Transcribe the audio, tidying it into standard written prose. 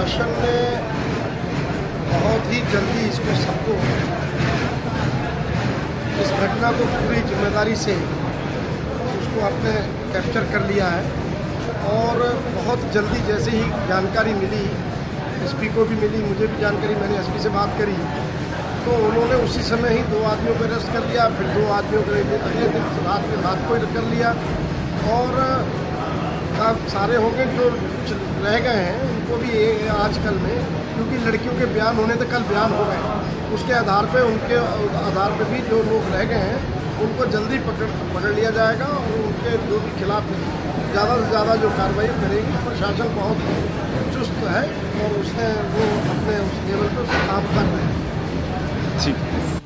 प्रशासन ने बहुत ही जल्दी इसको सबको इस घटना को पूरी जिम्मेदारी से उसको आपने कैप्चर कर लिया है और बहुत जल्दी जैसे ही जानकारी मिली, एसपी को भी मिली, मुझे भी जानकारी, मैंने एसपी से बात करी तो उन्होंने उसी समय ही 2 आदमियों को अरेस्ट कर लिया, फिर 2 आदमियों को अगले दिन रात को कर लिया और सारे होंगे जो रह गए हैं उनको भी आजकल में, क्योंकि लड़कियों के बयान होने तक कल बयान हो गए, उसके आधार पे उनके आधार पे भी जो लोग रह गए हैं उनको जल्दी पकड़ लिया जाएगा और उनके जो भी खिलाफ ज़्यादा से ज़्यादा जो कार्रवाई करेगी। प्रशासन बहुत चुस्त है और उसने वो अपने उस लेवल पर काम कर रहे हैं। ठीक।